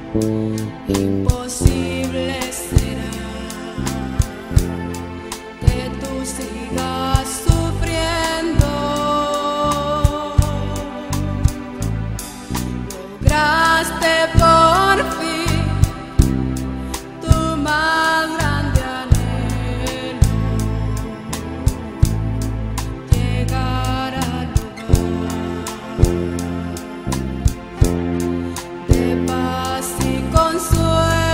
Imposible será que tú sigas sufriendo. Lograste por fin tu más grande anhelo, llegar al lugar de paz y consuelo.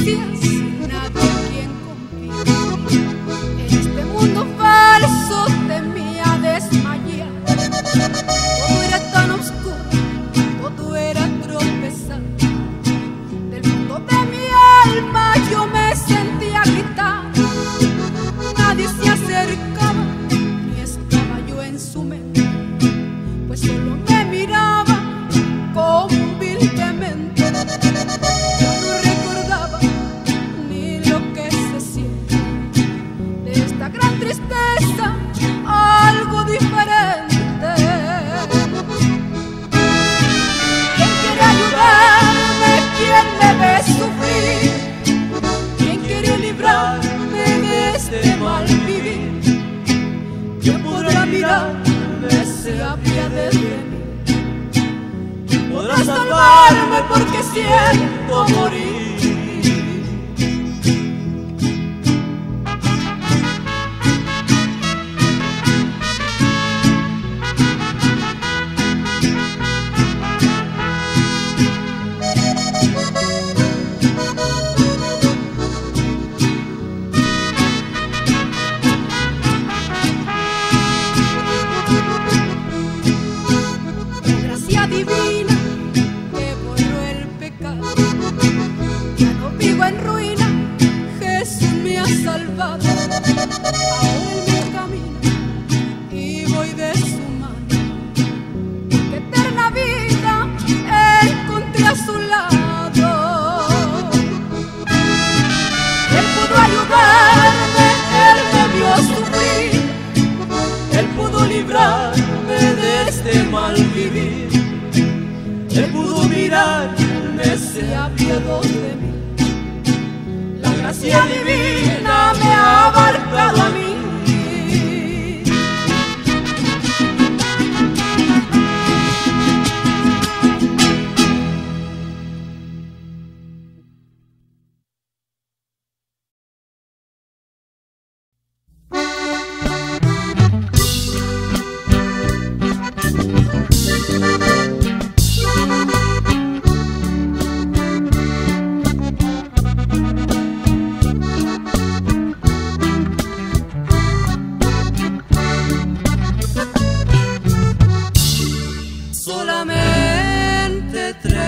decías, nadie quien confía. En este mundo falso temía desmayar. Todo era tan oscuro, todo era tropezar. Del fondo de mi alma yo me sentía gritar. Nadie se acercaba, ni estaba yo en su mente, pues solo me miraba como un vil demente. Yo no recordaba ni lo que se siente. De esta gran tristeza, algo diferente. ¿Quién quiere ayudarme? ¿Quién me ve sufrir? ¿Quién quiere librarme de este mal vivir? ¿Quién podrá mirarme si apiade de mí? ¿Quién podrá salvarme porque siento morir? Gracia divina que borró el pecado, ya no vivo en ruina, Jesús me ha salvado. Aún me camino y voy de su mano, porque eterna vida encontré a su lado. Él pudo ayudarme, Él me vio sufrir, Él pudo librarme de este mal vivir. Él pudo mirarme, se apiadó de mí. La gracia divina me ha abarcado a mí. Solamente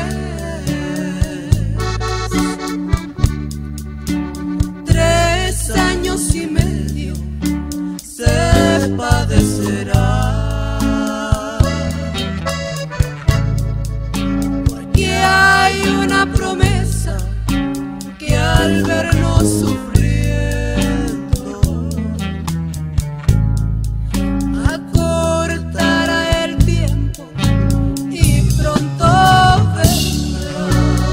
tres años y medio se padecerá, porque hay una promesa que al vernos sufriendo acortará el tiempo y pronto vendrá.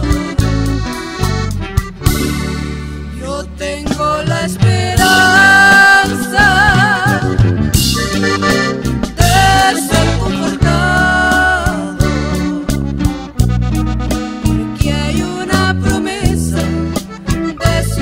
Yo tengo la esperanza de ser confortado, porque hay una promesa de su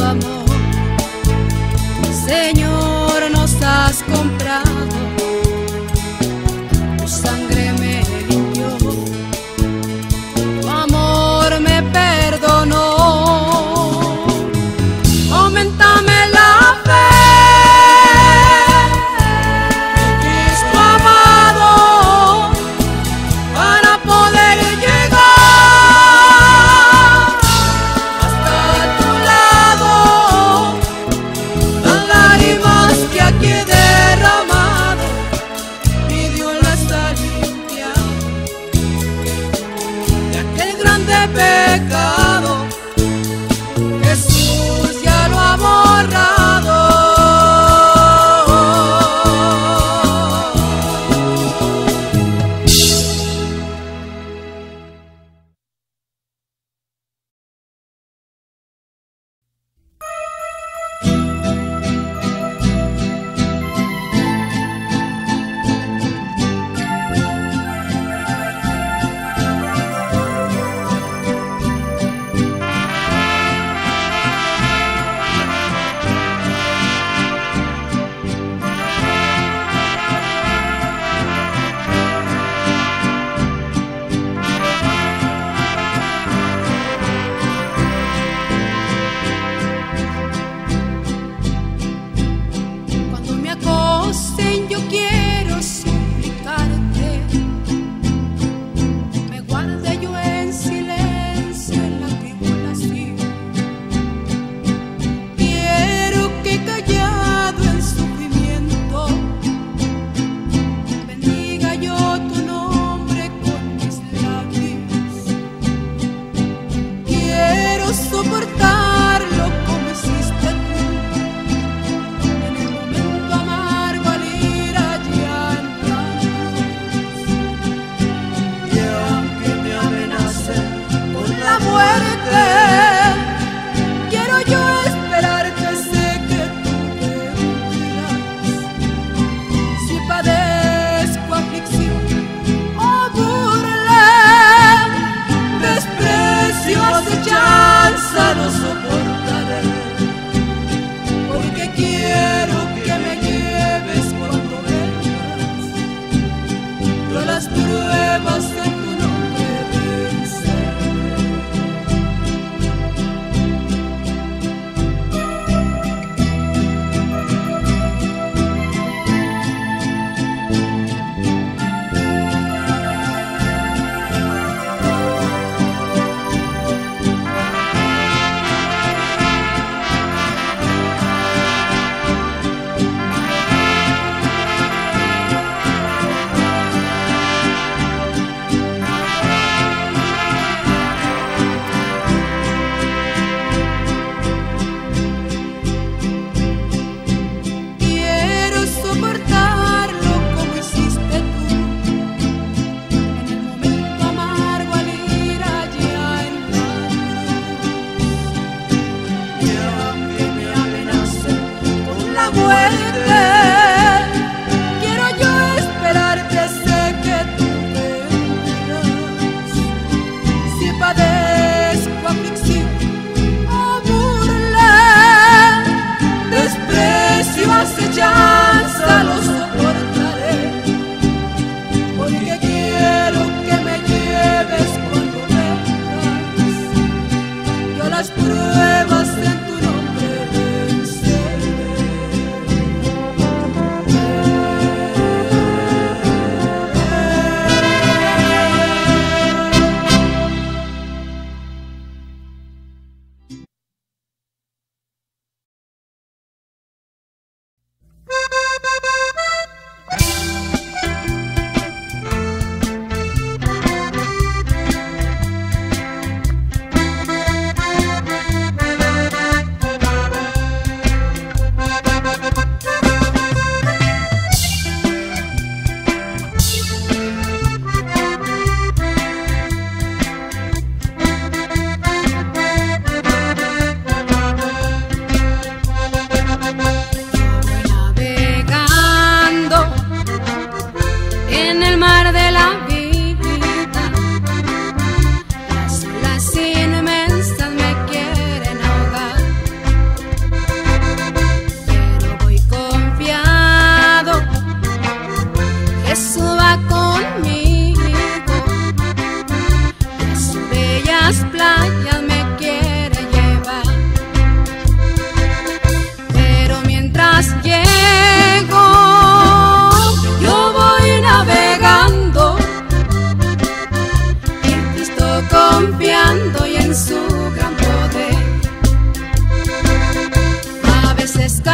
amor. Señor, nos has comprado, tu sangre me limpió, tu amor me perdonó. Aumentame la fe, Cristo amado, para poder llegar hasta tu lado.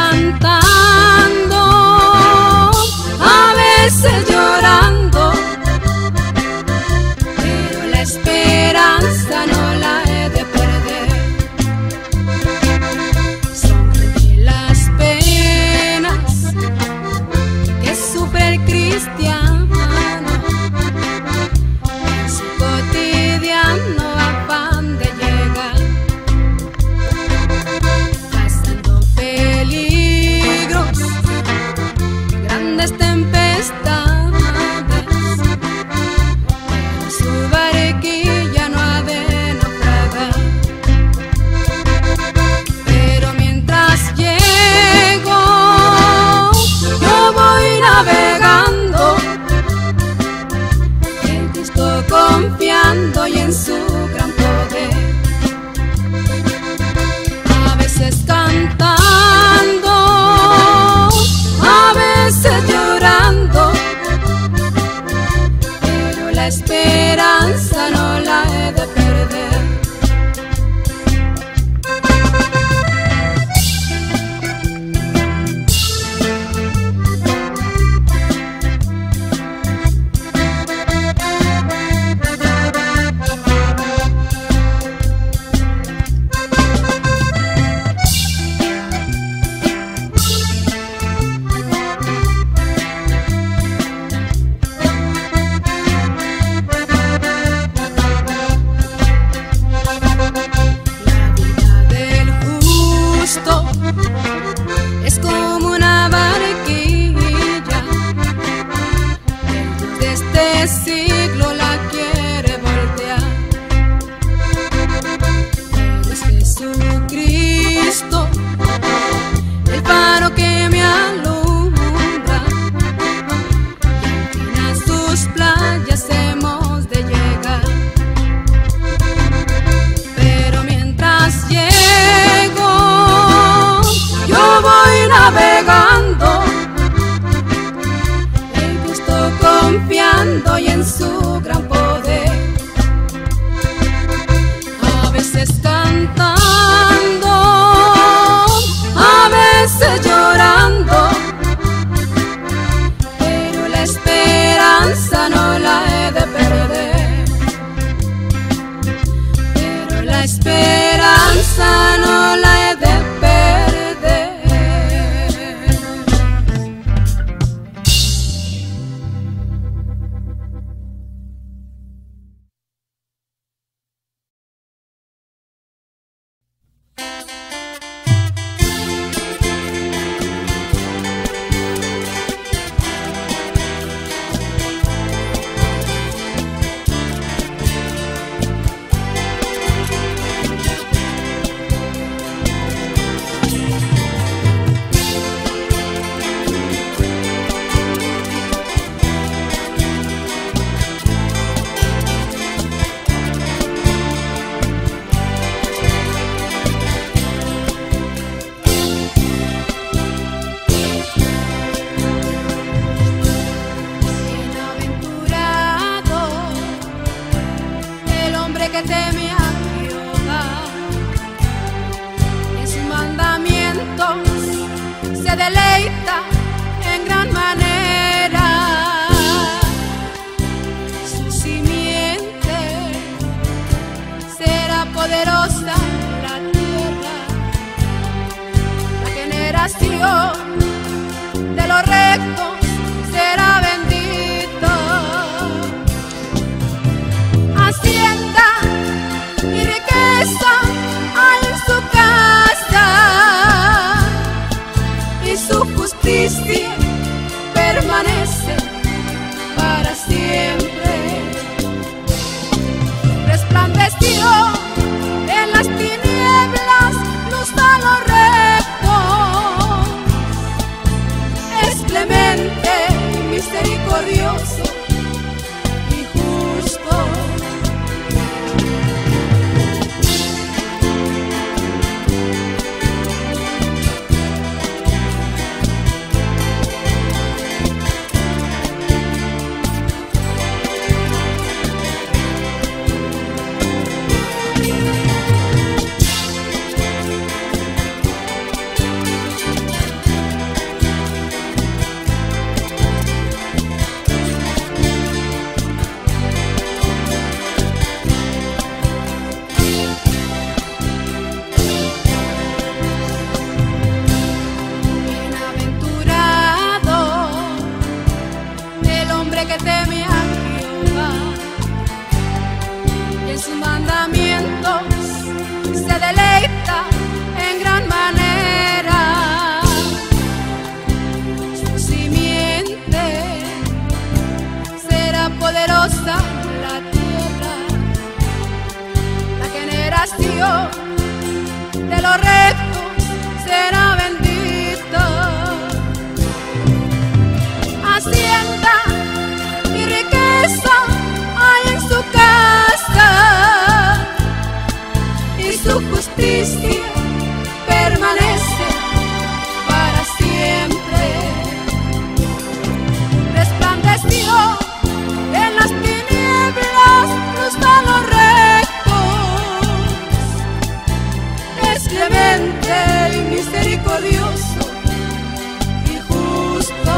cantando, a veces llorando, pero la esperanza no la he de perder. Son de las penas que sufre el cristiano en su cotidiano afán de llegar, pasando peligros, grandes tempestades, pero su barquilla no ha de naufragar. Pero mientras llego, yo voy navegando, en Cristo confiando y en su gran poder. A veces cantando, a veces llorando, pero la esperanza no la he de perder. Es como una barquilla, el Dios de este siglo la quiere voltear, pero es Jesucristo el faro que me alumbra, y al fin a sus playas hemos de llegar. Pero mientras llego, yo voy navegando, en Cristo confiando y en su gran poder. A veces cantando, a veces llorando, pero la esperanza no la he de perder. Pero la esperanza no la he de perder. Que teme a Jehová, en sus mandamientos se deleita en gran manera. Su simiente será poderosa en la tierra, la generación de los rectos será bendito. Hacienda y riqueza hay en su casa, y su justicia permanece para siempre. Resplandeció en las tinieblas luz a los rectos, es clemente y misericordioso y justo. justicia permanece para siempre. Resplandeció en las tinieblas luz a los rectos. Es clemente y misericordioso y justo.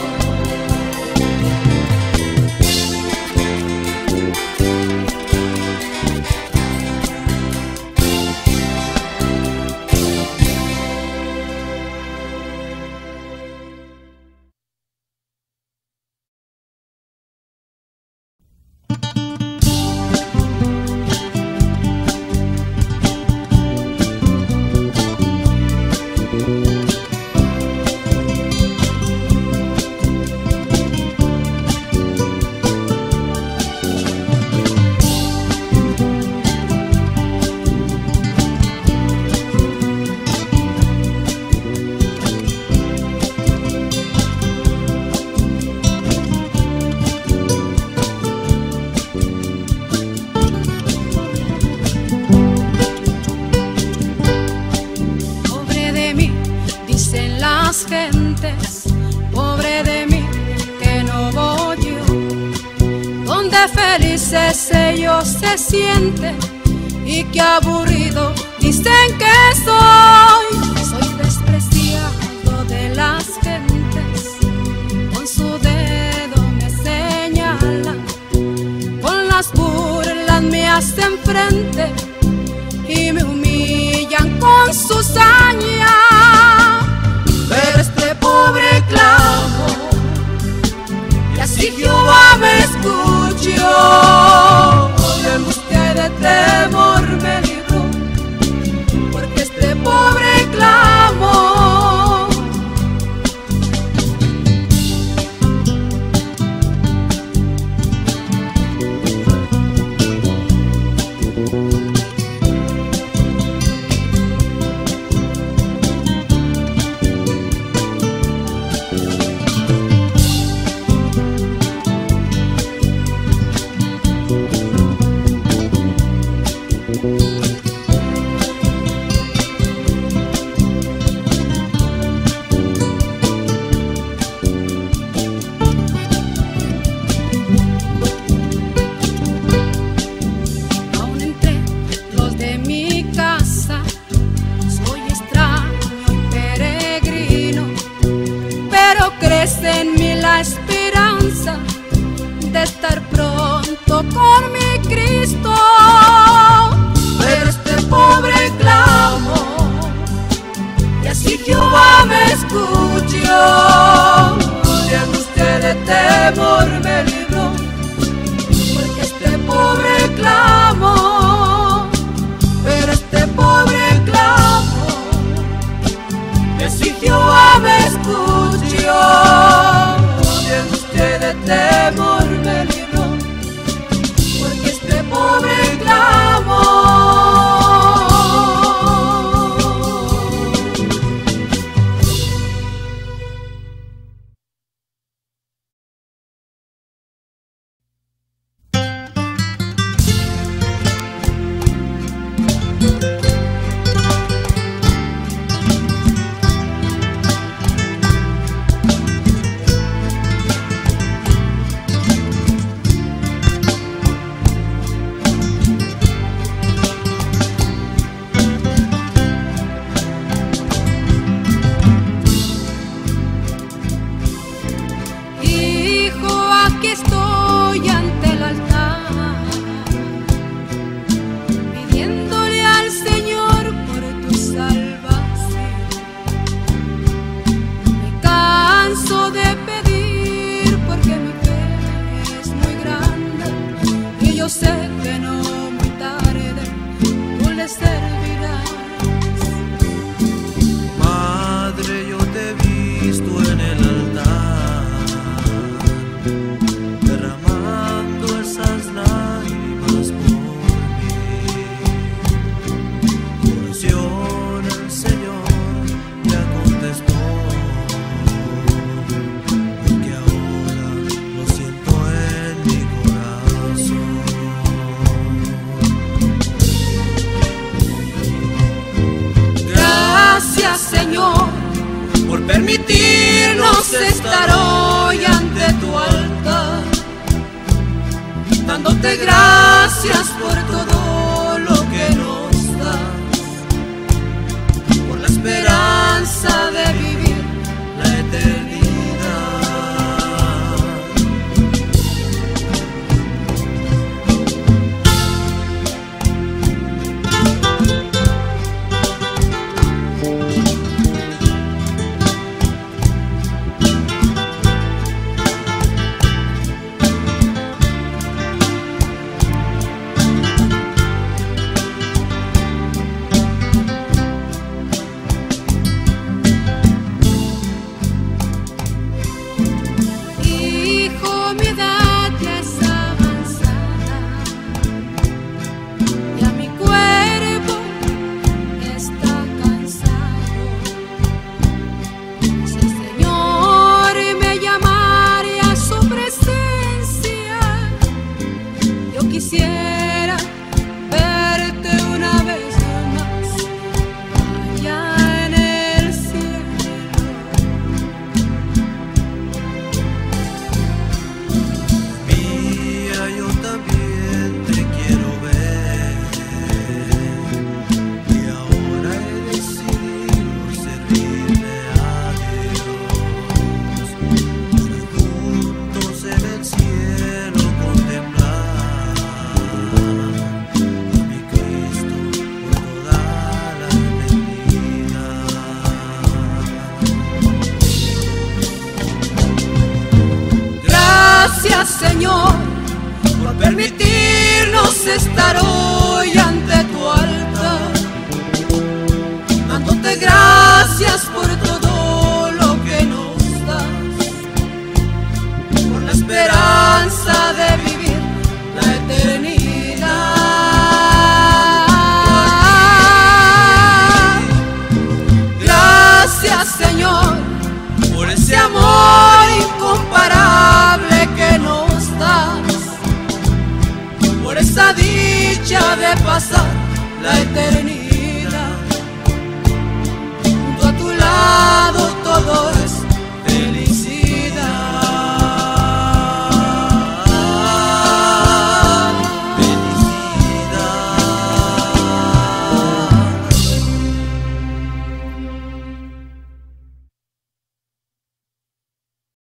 Pobre de mí, que no voy yo, donde felices ellos se sienten, y que aburrido dicen que soy. Soy despreciado de las gentes, con su dedo me señalan, con las burlas me hacen frente y me humillan con su saña. Pero este pobre clamo, y así Jehová me escuchó. De angustia y de temor me libró, porque este pobre clamo. En mí la esperanza de estar pronto con mi Cristo. Pero este pobre clamo, y así Jehová me escuchó. De angustia y de temor me libró, porque este pobre clamo. Pero este pobre clamo, y así Jehová me escuchó. De angustia y de temor me libró, porque este pobre clamo. permitirnos estar hoy ante tu altar, dándote gracias por todo lo que nos das, por la esperanza de vivir la eternidad. Mi edad ya es avanzada y a mi cuerpo está cansado. Si el Señor me llamara a su presencia, yo quisiera verte una vez más allá en el cielo. Yo también te quiero ver, y ahora he decidido servirle a Dios, juntos en el cielo contemplar a mi Cristo por toda la eternidad. Gracias, Señor, por permitirnos estar hoy ante tu altar, dándote gracias por todo lo que nos das, por la esperanza de vivir la eternidad. Gracias, Señor, por ese amor incomparable que nos das, por esa dicha de pasar la eternidad.